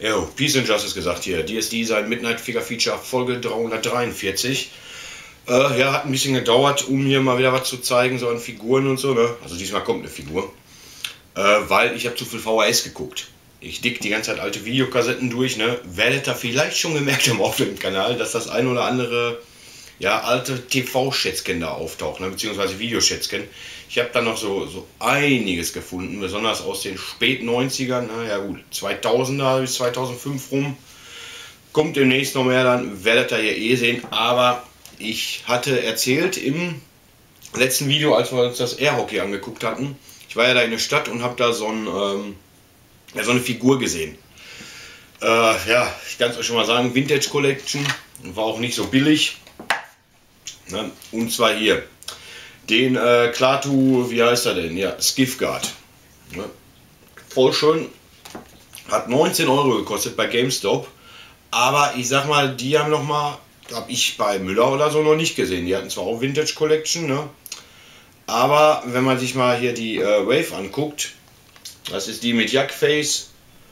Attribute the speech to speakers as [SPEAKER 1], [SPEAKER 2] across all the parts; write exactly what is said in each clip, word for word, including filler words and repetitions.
[SPEAKER 1] Jo, Peace and Justice gesagt hier. D S D sein Midnight Figure Feature Folge dreihundertdreiundvierzig. Äh, ja, hat ein bisschen gedauert, um hier mal wieder was zu zeigen, so an Figuren und so, ne? Also diesmal kommt eine Figur. Äh, weil ich habe zu viel V H S geguckt. Ich dick die ganze Zeit alte Videokassetten durch, ne? Werdet ihr vielleicht schon gemerkt haben auf dem Kanal, dass das ein oder andere, ja, alte T V-Schätzchen da auftaucht, ne? Beziehungsweise Videoschätzchen. Ich habe da noch so, so einiges gefunden, besonders aus den spät neunzigern, na ja gut, zweitausender bis zweitausendfünf rum. Kommt demnächst noch mehr, dann werdet ihr hier eh sehen, aber ich hatte erzählt im letzten Video, als wir uns das Airhockey angeguckt hatten, ich war ja da in der Stadt und habe da so, ein, ähm, ja, so eine Figur gesehen. Äh, ja, ich kann es euch schon mal sagen, Vintage Collection, war auch nicht so billig. Ne? Und zwar hier, den äh, Klaatu, wie heißt er denn? Ja, Skiffguard. Ne? Voll schön, hat neunzehn Euro gekostet bei GameStop, aber ich sag mal, die haben noch mal, habe ich bei Müller oder so noch nicht gesehen. Die hatten zwar auch Vintage Collection, ne? Aber wenn man sich mal hier die äh, Wave anguckt, das ist die mit Jackface,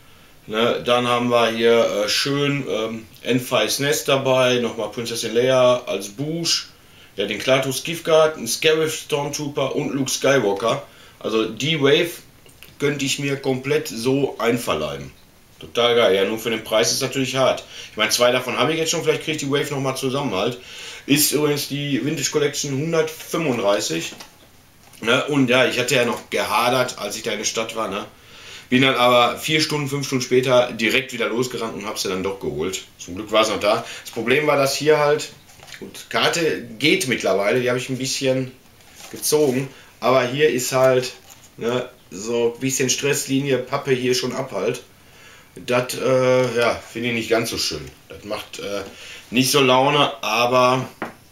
[SPEAKER 1] ne? Dann haben wir hier äh, schön ähm, Enfys Nest dabei, nochmal Prinzessin Leia als Bush, ja, den Klaatu Skiffguard, einen Scarif Stormtrooper und Luke Skywalker. Also die Wave könnte ich mir komplett so einverleiben. Total geil, ja, nur für den Preis ist es natürlich hart. Ich meine, zwei davon habe ich jetzt schon, vielleicht kriege ich die Wave nochmal zusammen halt. Ist übrigens die Vintage Collection hundertfünfunddreißig. Ne? Und ja, ich hatte ja noch gehadert, als ich da in der Stadt war. Ne? Bin dann aber vier Stunden, fünf Stunden später direkt wieder losgerannt und habe sie dann doch geholt. Zum Glück war es noch da. Das Problem war, dass hier halt, gut, Karte geht mittlerweile, die habe ich ein bisschen gezogen. Aber hier ist halt, ne, so ein bisschen Stresslinie, Pappe hier schon ab halt. Das äh, ja, finde ich nicht ganz so schön. Das macht äh, nicht so Laune, aber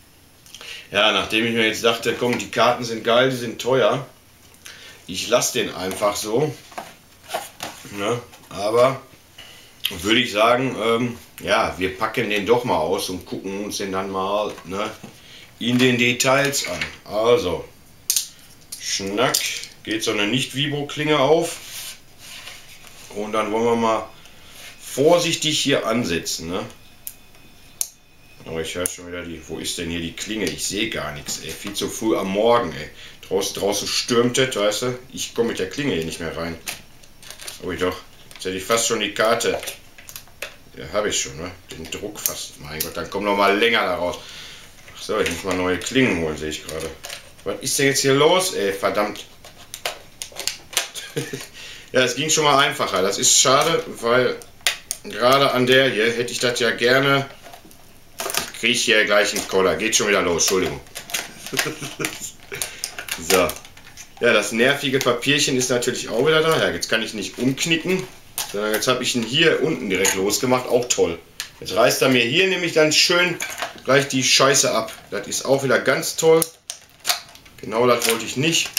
[SPEAKER 1] ja, nachdem ich mir jetzt dachte, komm, die Karten sind geil, die sind teuer, ich lasse den einfach so. Ne? Aber würde ich sagen, ähm, ja, wir packen den doch mal aus und gucken uns den dann mal, ne, in den Details an. Also, schnack, geht so eine Nicht-Vibro-Klinge auf. Und dann wollen wir mal vorsichtig hier ansetzen, ne? Aber ich höre schon wieder die, wo ist denn hier die Klinge? Ich sehe gar nichts, ey. Viel zu früh am Morgen, ey. Draußen, draußen stürmt es, weißt du? Ich komme mit der Klinge hier nicht mehr rein. Oh, ich doch. Jetzt hätte ich fast schon die Karte. Ja, habe ich schon, ne? Den Druck fast. Mein Gott, dann kommt noch mal länger da raus. Ach so, ich muss mal neue Klingen holen, sehe ich gerade. Was ist denn jetzt hier los, ey? Verdammt. Ja, es ging schon mal einfacher. Das ist schade, weil gerade an der hier hätte ich das ja gerne. Kriege ich hier gleich einen Koller. Geht schon wieder los, Entschuldigung. So. Ja, das nervige Papierchen ist natürlich auch wieder da. Ja, jetzt kann ich nicht umknicken, sondern jetzt habe ich ihn hier unten direkt losgemacht. Auch toll. Jetzt reißt er mir hier nämlich dann schön gleich die Scheiße ab. Das ist auch wieder ganz toll. Genau das wollte ich nicht.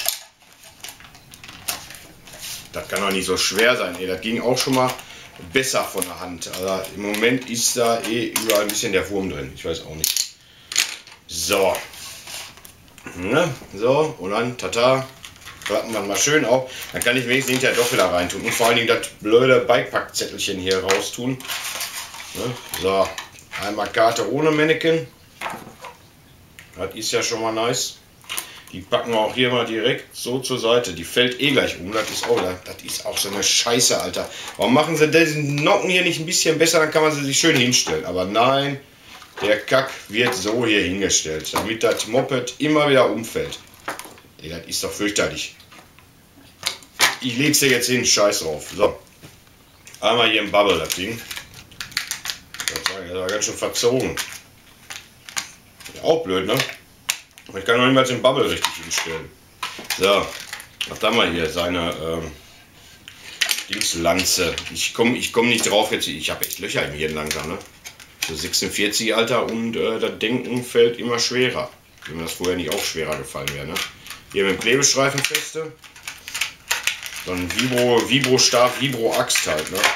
[SPEAKER 1] Das kann doch nicht so schwer sein, ey. Das ging auch schon mal besser von der Hand. Also im Moment ist da eh überall ein bisschen der Wurm drin. Ich weiß auch nicht. So. Ne? So, und dann, tata. Klappen wir mal schön auf. Dann kann ich wenigstens hinterher doch wieder reintun. Und vor allen Dingen das blöde Beipackzettelchen hier raustun. Ne? So. Einmal Karte ohne Mannequin. Das ist ja schon mal nice. Die packen wir auch hier mal direkt so zur Seite. Die fällt eh gleich um. Das ist auch, das ist auch so eine Scheiße, Alter. Warum machen sie diesen Nocken hier nicht ein bisschen besser? Dann kann man sie sich schön hinstellen. Aber nein, der Kack wird so hier hingestellt, damit das Moped immer wieder umfällt. Ey, das ist doch fürchterlich. Ich leg's dir jetzt hin, scheiß drauf. So. Einmal hier im Bubble, das Ding. Das war ganz schön verzogen. Ja, auch blöd, ne? Ich kann noch nicht mal den Bubble richtig hinstellen. So, was haben wir hier? Seine ähm, Dingslanze. Ich komme ich komm nicht drauf jetzt. Ich habe echt Löcher im Hirn langsam, ne? So sechsundvierzig, Alter, und äh, das Denken fällt immer schwerer. Wenn mir das vorher nicht auch schwerer gefallen wäre, ne? Hier mit dem Klebestreifen feste. Dann Vibro, Vibro-Stab, Vibro-Axt halt, ne?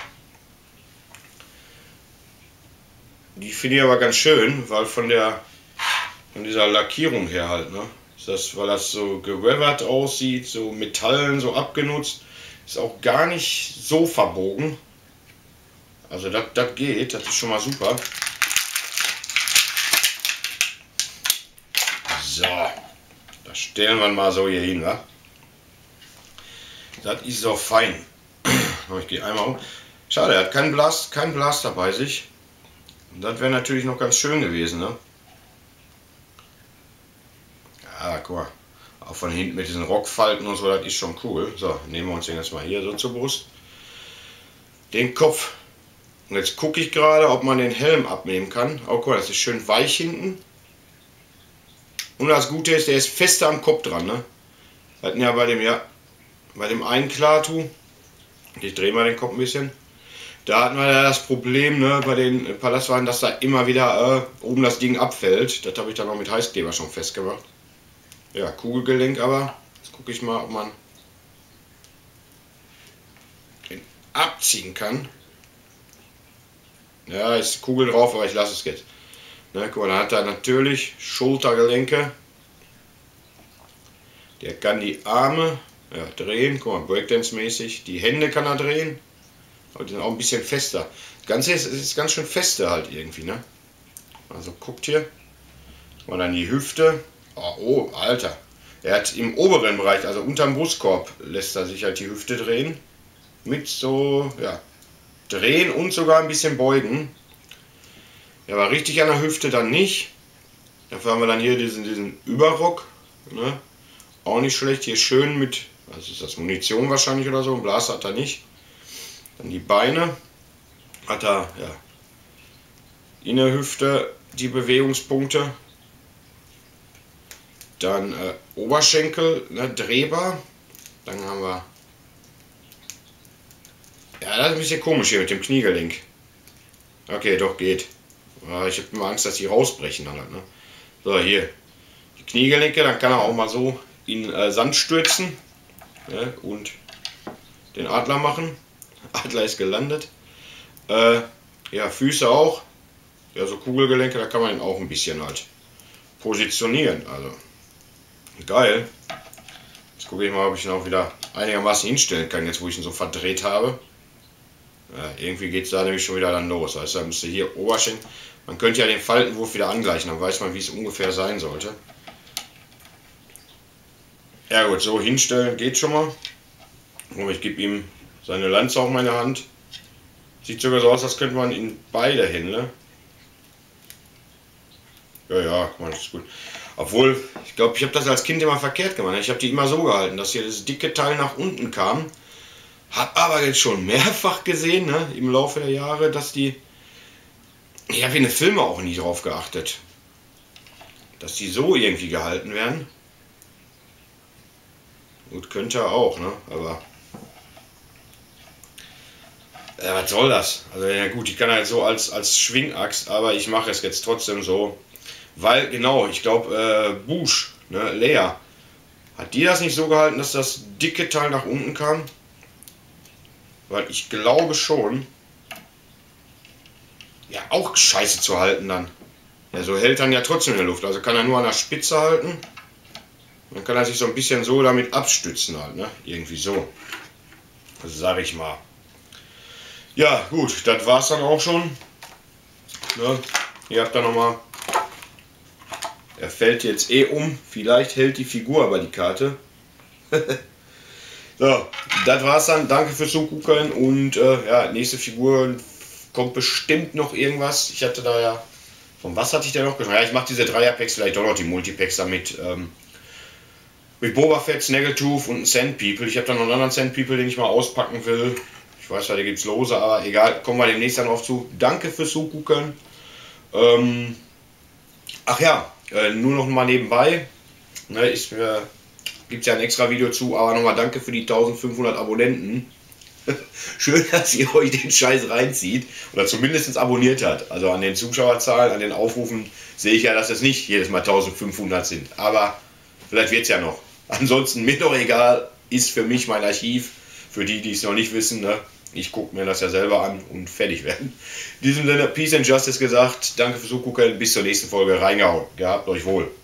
[SPEAKER 1] Die finde ich aber ganz schön, weil von der von dieser Lackierung her halt, ne? Ist das, weil das so geweathert aussieht, so Metallen so abgenutzt, ist auch gar nicht so verbogen. Also das, das geht, das ist schon mal super. So, das stellen wir mal so hier hin, wa? Das ist so fein. Ich gehe einmal um. Schade, er hat keinen Blast, keinen Blaster bei sich. Das wäre natürlich noch ganz schön gewesen, ne? Ja, guck mal. Auch von hinten mit diesen Rockfalten und so, das ist schon cool. So, nehmen wir uns den jetzt mal hier so zur Brust. Den Kopf. Und jetzt gucke ich gerade, ob man den Helm abnehmen kann. Oh, guck mal, das ist schön weich hinten. Und das Gute ist, der ist fester am Kopf dran, ne? Wir hatten ja bei dem, ja, bei dem einen Klartu, ich drehe mal den Kopf ein bisschen, da hatten wir ja das Problem, ne, bei den Palastwagen, dass da immer wieder äh, oben das Ding abfällt. Das habe ich dann auch mit Heißkleber schon festgemacht. Ja, Kugelgelenk aber. Jetzt gucke ich mal, ob man den abziehen kann. Ja, ist Kugel drauf, aber ich lasse es jetzt. Ne, guck mal, dann hat er natürlich Schultergelenke. Der kann die Arme ja, drehen, guck mal, Breakdance-mäßig. Die Hände kann er drehen. Aber die sind auch ein bisschen fester. Das Ganze ist, ist ganz schön fester halt irgendwie, ne? Also guckt hier. Und dann die Hüfte. Oh, oh, Alter. Er hat im oberen Bereich, also unterm Brustkorb, lässt er sich halt die Hüfte drehen. Mit so, ja, drehen und sogar ein bisschen beugen. Ja, aber richtig an der Hüfte dann nicht. Dafür haben wir dann hier diesen, diesen Überrock. Ne? Auch nicht schlecht. Hier schön mit, was ist das, Munition wahrscheinlich oder so. Ein Blaster hat er nicht. Dann die Beine. Hat er, ja, in der Hüfte die Bewegungspunkte. Dann äh, Oberschenkel, ne, drehbar. Dann haben wir, ja, das ist ein bisschen komisch hier mit dem Kniegelenk. Okay, doch geht. Ich habe immer Angst, dass die rausbrechen dann halt, ne? So, hier die Kniegelenke, dann kann er auch mal so in äh, Sand stürzen, ne? Und den Adler machen. Adler ist gelandet. Äh, ja, Füße auch. Ja, so Kugelgelenke, da kann man ihn auch ein bisschen halt positionieren. Also geil. Jetzt gucke ich mal, ob ich ihn auch wieder einigermaßen hinstellen kann, jetzt wo ich ihn so verdreht habe. Ja, irgendwie geht es da nämlich schon wieder dann los. Also da müsste hier Oberschenkel. Man könnte ja den Faltenwurf wieder angleichen, dann weiß man, wie es ungefähr sein sollte. Ja gut, so hinstellen geht schon mal. Und ich gebe ihm seine Lanze auf meine Hand. Sieht sogar so aus, als könnte man in beide Hände. Ja, ja, guck mal, das ist gut. Obwohl, ich glaube, ich habe das als Kind immer verkehrt gemacht. Ich habe die immer so gehalten, dass hier das dicke Teil nach unten kam. Hab aber jetzt schon mehrfach gesehen, ne, im Laufe der Jahre, dass die... Ich habe in den Filmen auch nie drauf geachtet. Dass die so irgendwie gehalten werden. Gut, könnte er auch, ne, aber... Ja, was soll das? Also ja gut, ich kann halt so als, als Schwingaxt, aber ich mache es jetzt trotzdem so. Weil, genau, ich glaube, äh, Bush, ne, Lea, hat die das nicht so gehalten, dass das dicke Teil nach unten kam? Weil ich glaube schon, ja, auch scheiße zu halten dann. Ja, so hält dann ja trotzdem in der Luft. Also kann er nur an der Spitze halten. Dann kann er sich so ein bisschen so damit abstützen halt, ne? Irgendwie so. Also sage ich mal. Ja, gut, das war's dann auch schon. Ne? Ihr habt da nochmal. Er fällt jetzt eh um. Vielleicht hält die Figur aber die Karte. So, das war's dann. Danke fürs Zugucken und äh, ja, nächste Figur kommt bestimmt noch irgendwas. Ich hatte da ja, von was hatte ich denn noch gesagt? Ja, ich mache diese Dreierpacks, vielleicht doch noch die Multipacks damit. Ähm, mit Boba Fett, Snaggletooth und Sand People. Ich habe da noch einen anderen Sand People, den ich mal auspacken will. Ich weiß ja, da gibt es lose, aber egal, kommen wir demnächst dann drauf zu. Danke fürs Zugucken. Ähm, ach ja, äh, nur noch mal nebenbei. Ne, ist mir... Gibt es ja ein extra Video zu, aber nochmal danke für die eintausendfünfhundert Abonnenten. Schön, dass ihr euch den Scheiß reinzieht oder zumindest abonniert hat. Also an den Zuschauerzahlen, an den Aufrufen sehe ich ja, dass es nicht jedes Mal eintausendfünfhundert sind. Aber vielleicht wird es ja noch. Ansonsten mir doch egal, ist für mich mein Archiv. Für die, die es noch nicht wissen, ne? Ich gucke mir das ja selber an und fertig werden. In diesem Sinne, Peace and Justice gesagt. Danke fürs Zugucken. Bis zur nächsten Folge. Reingehauen. Gehabt euch wohl.